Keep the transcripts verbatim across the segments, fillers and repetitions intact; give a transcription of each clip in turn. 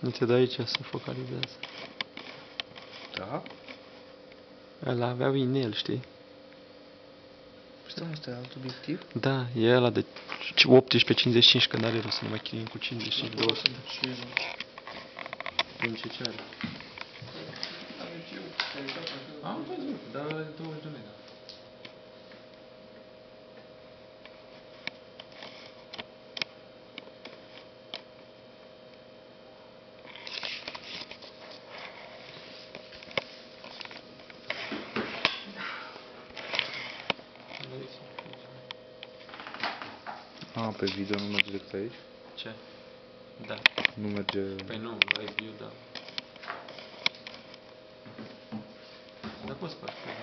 Uite, de aici se focalizează. Da? Ăla avea inel, știi? Stai, ăsta e alt obiectiv? Da, e ăla de optsprezece cincizeci și cinci, că n-are rost să ne mai chinuim cu cincizeci și cinci două sute. Din ce ce are? Am văzut, dar ăla de douăzeci de mega. A, pe video nu merge decât aici? Ce? Da. Nu merge... Păi nu, live view, da. Dar poți faci pe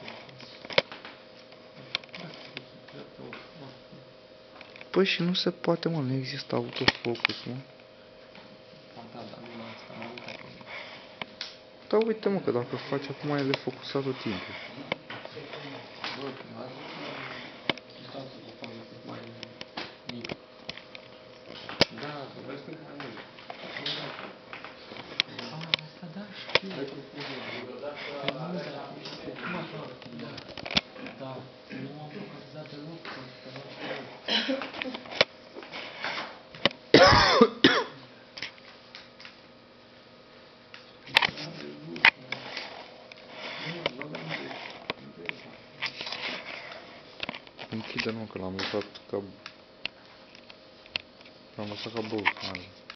Păi și nu se poate, mă, nu există autofocus, mă. Da, da, nu la asta, am uitat. Da, uite, mă, că dacă faci acum e de focusat tot timpul. Bă, distanța cu fază cât mai mică. Da, vezi cât mai mult. Ah, asta da, știu. Păi nu, dar cum așa? Da, nu am focalizat deloc, că nu știu. Închide, nu, că l-am lăsat ca... L-am lăsat ca băut.